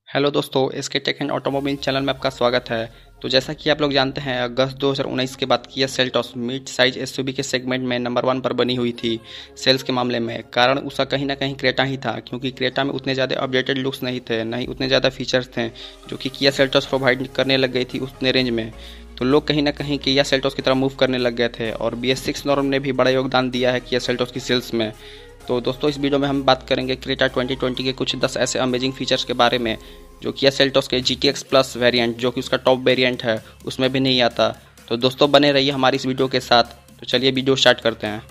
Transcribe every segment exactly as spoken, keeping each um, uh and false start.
Hello दोस्तों, SK tech and automobile channel में आपका स्वागत है। तो जैसा कि आप लोग जानते हैं, अगस्त दो हज़ार उन्नीस के बाद Kia Seltos mid size SUV के सेगमेंट में नंबर वन पर बनी हुई थी सेल्स के मामले में। कारण उसका कहीं ना कहीं क्रेटा ही था, क्योंकि क्रेटा में उतने ज़्यादा अपडेटेड लुक्स नहीं थे, नहीं उतने ज़्यादा फीचर्स थे जो कि किया सेल्टॉस प्रोवाइड करने लग गई थी उतने रेंज में। तो लोग कहीं ना कहीं किया सेल्टॉस की तरफ मूव करने लग गए थे और बी एस सिक्स नॉर्म ने भी बड़ा योगदान दिया है किया सेल्टॉस की सेल्स में। तो दोस्तों, इस वीडियो में हम बात करेंगे क्रेटा ट्वेंटी ट्वेंटी के कुछ दस ऐसे अमेजिंग फीचर्स के बारे में जो किया सेल्टॉस के G T X plus variant, जो कि उसका टॉप वेरिएंट है, उसमें भी नहीं आता। तो दोस्तों, बने रहिए हमारी इस वीडियो के साथ। तो चलिए वीडियो स्टार्ट करते हैं।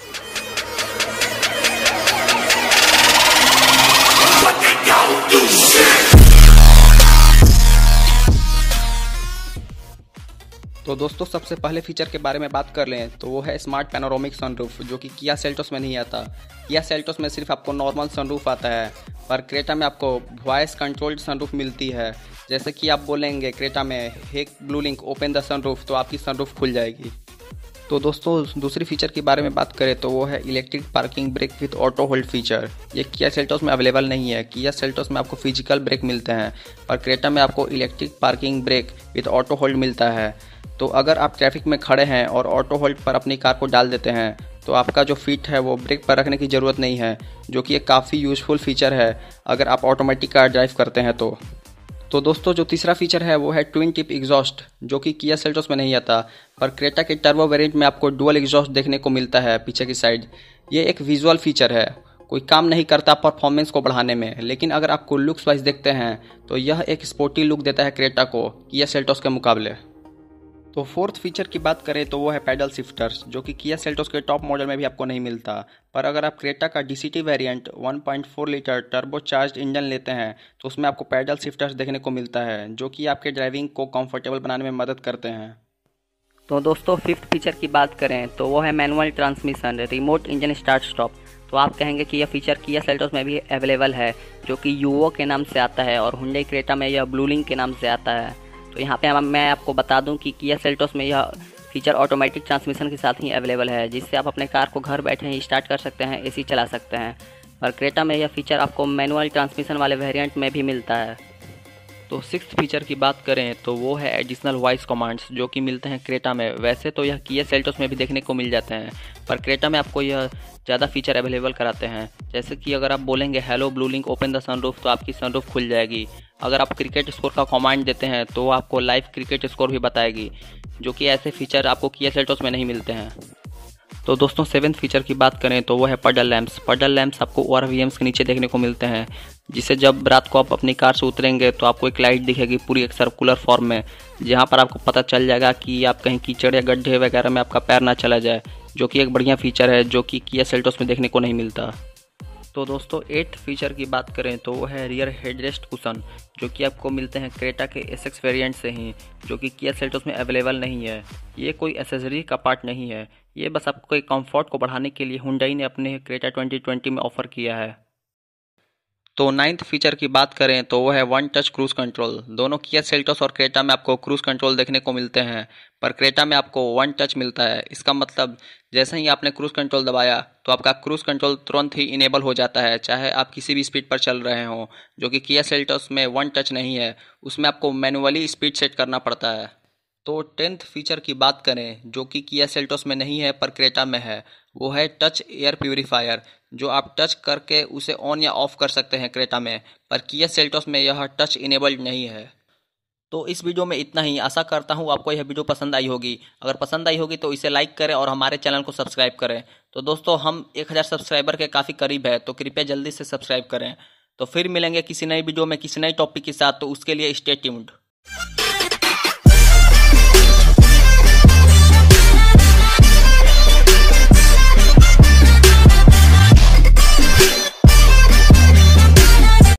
तो दोस्तों, सबसे पहले फीचर के बारे में बात कर लें तो वो है स्मार्ट पैनोरामिक सनरूफ, जो कि किया सेल्टॉस में नहीं आता। किया सेल्टॉस में सिर्फ आपको नॉर्मल सनरूफ आता है, पर क्रेटा में आपको वॉइस कंट्रोल्ड सनरूफ मिलती है। जैसे कि आप बोलेंगे क्रेटा में hey blue link open the sunroof, तो आपकी सनरूफ खुल जाएगी। तो दोस्तों, दूसरी फीचर के बारे में बात करें तो वो है electric parking brake with auto hold feature. ये किया सेल्टॉस में अवेलेबल नहीं है। किया सेल्टॉस में आपको फिजिकल ब्रेक मिलते हैं, पर क्रेटा में आपको electric parking brake with auto hold मिलता है। तो अगर आप ट्रैफिक में खड़े हैं और ऑटो होल्ड पर अपनी कार को डाल देते हैं तो आपका जो फीट है वो ब्रेक पर रखने की ज़रूरत नहीं है, जो कि एक काफ़ी यूज़फुल फीचर है अगर आप ऑटोमेटिक कार ड्राइव करते हैं तो। तो दोस्तों, जो तीसरा फीचर है वो है ट्विन टिप एग्जॉस्ट, जो कि किया सेल्टॉस में नहीं आता, पर क्रेटा के टर्बो वेरिएंट में आपको डुअल एग्जॉस्ट देखने को मिलता है पीछे की साइड। ये एक विजुअल फीचर है, कोई काम नहीं करता परफॉर्मेंस को बढ़ाने में, लेकिन अगर आपको लुक्स वाइज देखते हैं तो यह एक स्पोर्टी लुक देता है क्रेटा को किया सेल्टॉस के मुकाबले। तो फोर्थ फीचर की बात करें तो वो है पैडल शिफ्टर्स, जो कि किया सेल्टॉस के टॉप मॉडल में भी आपको नहीं मिलता। पर अगर आप क्रेटा का D C T variant one point four litre turbo charge engine लेते हैं तो उसमें आपको पैडल शिफ्टर्स देखने को मिलता है, जो कि आपके ड्राइविंग को कंफर्टेबल बनाने में मदद करते हैं। तो दोस्तों, फिफ्थ फीचर की बात करें तो वो है manual transmission remote engine start stop. तो आप कहेंगे कि यह फीचर किया सेल्टॉस में भी अवेलेबल है, जो कि यूवो के नाम से आता है, और हुंडई क्रेटा में यह ब्लू लिंक के नाम से आता है। तो यहाँ पे मैं आपको बता दूं कि किया सेल्टॉस में यह फीचर ऑटोमेटिक ट्रांसमिशन के साथ ही अवेलेबल है, जिससे आप अपने कार को घर बैठे ही स्टार्ट कर सकते हैं, एसी चला सकते हैं। और क्रेटा में यह फीचर आपको मैनुअल ट्रांसमिशन वाले वेरिएंट में भी मिलता है। तो सिक्स्थ फीचर की बात करें तो वो है एडिशनल वॉइस कमांड्स, जो कि मिलते हैं क्रेटा में। वैसे तो यह किया सेल्टॉस में भी देखने को मिल जाते हैं, पर क्रेटा में आपको यह ज़्यादा फीचर अवेलेबल कराते हैं। जैसे कि अगर आप बोलेंगे hello blue link open the sunroof, तो आपकी सनरूफ खुल जाएगी। अगर आप क्रिकेट स्कोर का कमांड देते हैं तो आपको लाइव क्रिकेट स्कोर भी बताएगी, जो कि ऐसे फीचर आपको किया सेल्टॉस में नहीं मिलते हैं। तो दोस्तों, सेवेंथ फीचर की बात करें तो वो है पडल लैंप्स। पडल लैंप्स आपको ओ आर वी एम्स के नीचे देखने को मिलते हैं, जिससे जब रात को आप अपनी कार से उतरेंगे तो आपको एक लाइट दिखेगी पूरी एक सर्कुलर फॉर्म में, जहां पर आपको पता चल जाएगा कि आप कहीं कीचड़ या गड्ढे वगैरह में आपका पैर ना चला जाए, जो कि एक बढ़िया फीचर है जो कि किया सेल्टॉस में देखने को नहीं मिलता। तो दोस्तों, एट्थ फीचर की बात करें तो वो है रियर हेडरेस्ट कुशन, जो कि आपको मिलते हैं क्रेटा के एस एक्स वेरिएंट से ही, जो कि किया सेल्टॉस में अवेलेबल नहीं है। ये कोई एसेसरी का पार्ट नहीं है, ये बस आपको एक कंफर्ट को बढ़ाने के लिए हुंडई ने अपने क्रेटा ट्वेंटी ट्वेंटी में ऑफर किया है। तो नाइन्थ फीचर की बात करें तो वो है वन टच क्रूज कंट्रोल। दोनों किया सेल्टॉस और क्रेटा में आपको क्रूज कंट्रोल देखने को मिलते हैं, पर क्रेटा में आपको वन टच मिलता है। इसका मतलब जैसे ही आपने क्रूज कंट्रोल दबाया तो आपका क्रूज कंट्रोल तुरंत ही इनेबल हो जाता है, चाहे आप किसी भी स्पीड पर चल रहे हों, जो कि किया सेल्टॉस में वन टच नहीं है, उसमें आपको मैनुअली स्पीड सेट करना पड़ता है। तो टेंथ फीचर की बात करें जो कि किया सेल्टॉस में नहीं है पर क्रेटा में है, वो है टच एयर प्यूरीफायर, जो आप टच करके उसे ऑन या ऑफ कर सकते हैं क्रेटा में, पर किया सेल्टॉस में यह टच इनेबल्ड नहीं है। तो इस वीडियो में इतना ही। आशा करता हूँ आपको यह वीडियो पसंद आई होगी। अगर पसंद आई होगी तो इसे लाइक करें और हमारे चैनल को सब्सक्राइब करें। तो दोस्तों, हम एक हज़ार सब्सक्राइबर के काफ़ी करीब है, तो कृपया जल्दी से सब्सक्राइब करें। तो फिर मिलेंगे किसी नई वीडियो में किसी नई टॉपिक के साथ, तो उसके लिए स्टे ट्यून्ड।